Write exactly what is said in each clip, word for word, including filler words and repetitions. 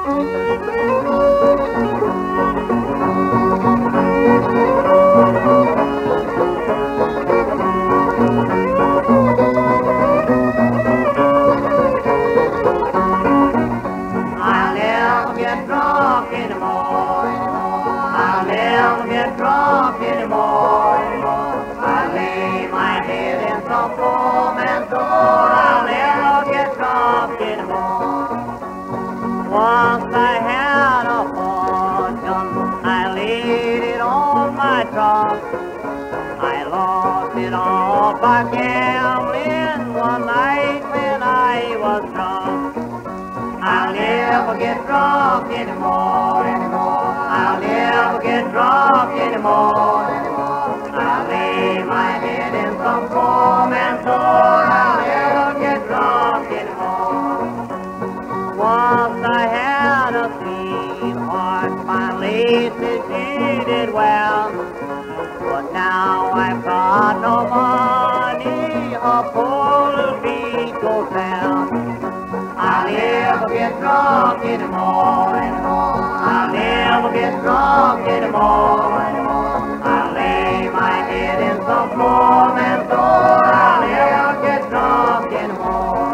Get drunk anymore. I lay my head in some foam and door. I'll never get drunk anymore. Once I had a fortune, I laid it on my trunk. I lost it all by gambling one night when I was drunk. I'll never get drunk anymore, anymore. I'll never get drunk anymore, anymore. I'll lay my head in some foam and door. I'll never get drunk anymore. Once I had a sweetheart, my lady, she did well. But now I've got no money, her poor little feet go down. I'll never get drunk anymore, anymore. I'll never get drunk anymore, anymore. I'll lay my head in some foam and door. I'll never get drunk anymore.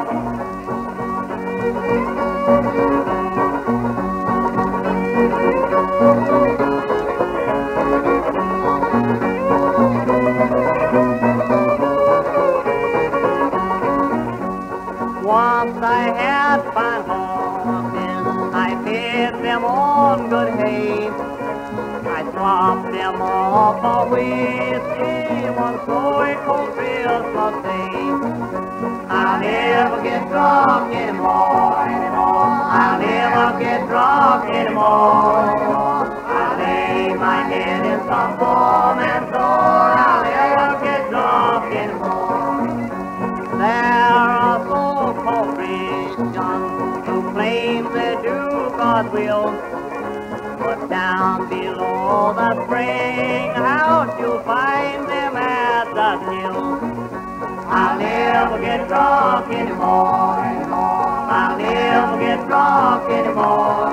Once I had fine horses, I fed them on good hay. I swapped them all for whiskey one cold, cold Christmas day. I'll never get drunk anymore, anymore. I'll never get drunk anymore, anymore. I'll lay my head in some foam and door. I'll never get drunk anymore. There are so-called Christians who claim they do God's will, but down below the spring house you'll find them at the till. I'll never get drunk anymore, anymore. I'll never get drunk anymore.